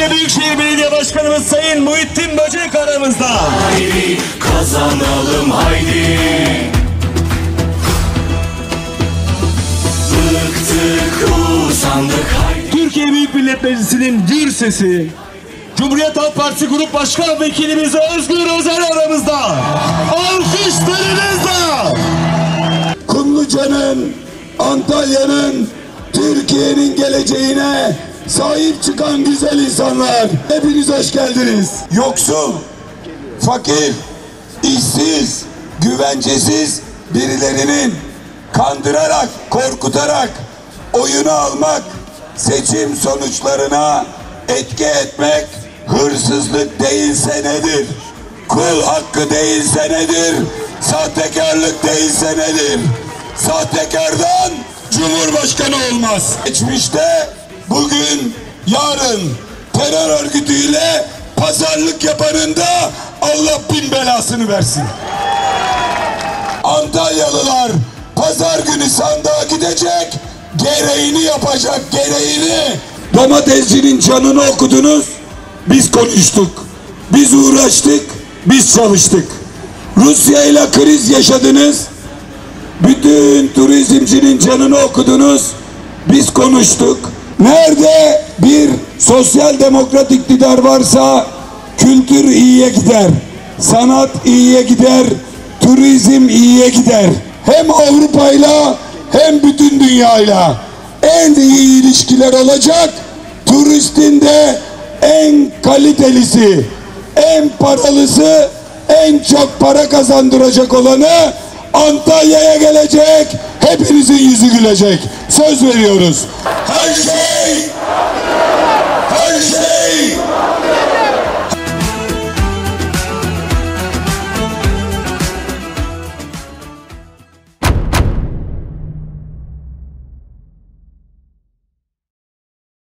Antalya Büyükşehir Belediye Başkanımız Sayın Muhittin Böcek aramızda. Haydi kazanalım haydi. Bıktık usandık haydi. Türkiye Büyük Millet Meclisi'nin gür sesi, Cumhuriyet Halk Partisi Grup Başkan Vekilimiz Özgür Özel aramızda. Alkışlarınızla. Kumluca'nın, Antalya'nın, Türkiye'nin geleceğine sahip çıkan güzel insanlar. Hepiniz hoş geldiniz. Yoksul, fakir, işsiz, güvencesiz birilerinin kandırarak, korkutarak oyunu almak, seçim sonuçlarına etki etmek hırsızlık değilse nedir? Kul hakkı değilse nedir? Sahtekarlık değilse nedir? Sahtekardan Cumhurbaşkanı olmaz. Geçmişte, bugün, yarın terör örgütüyle pazarlık yapanın da Allah bin belasını versin. Antalyalılar pazar günü sandığa gidecek, gereğini yapacak, gereğini. Domatescinin canını okudunuz, biz konuştuk, biz uğraştık, biz çalıştık. Rusya ile kriz yaşadınız, bütün turizmcinin canını okudunuz, biz konuştuk. Nerede bir sosyal demokrat iktidar varsa kültür iyiye gider, sanat iyiye gider, turizm iyiye gider. Hem Avrupa'yla hem bütün dünyayla en iyi ilişkiler olacak. Turistin de en kalitelisi, en paralısı, en çok para kazandıracak olanı Antalya'ya gelecek. Hepinizin yüzü gülecek. Söz veriyoruz. Her şey